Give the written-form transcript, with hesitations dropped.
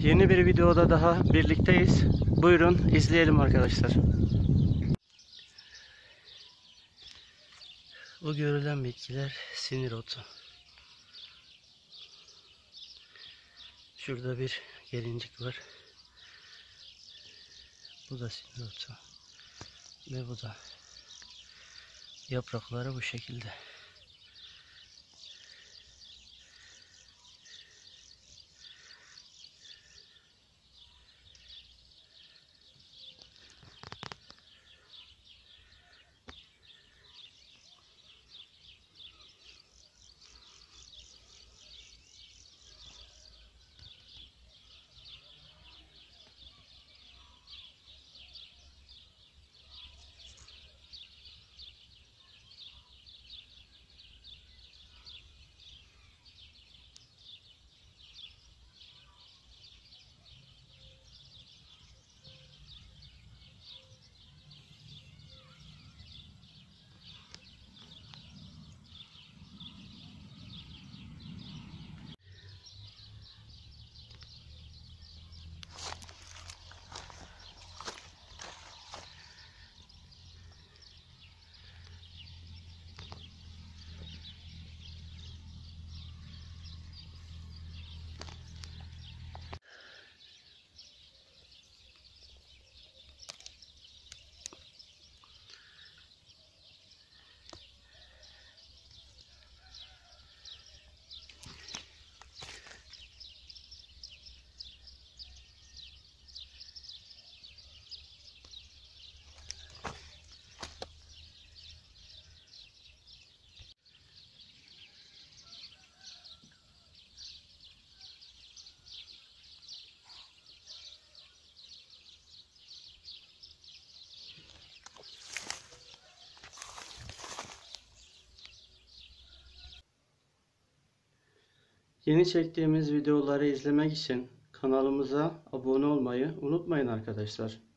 Yeni bir videoda daha birlikteyiz. Buyurun izleyelim arkadaşlar. Bu görülen bitkiler sinir otu. Şurada bir gelincik var. Bu da sinir otu. Ve bu da. Yaprakları bu şekilde. Yeni çektiğimiz videoları izlemek için kanalımıza abone olmayı unutmayın arkadaşlar.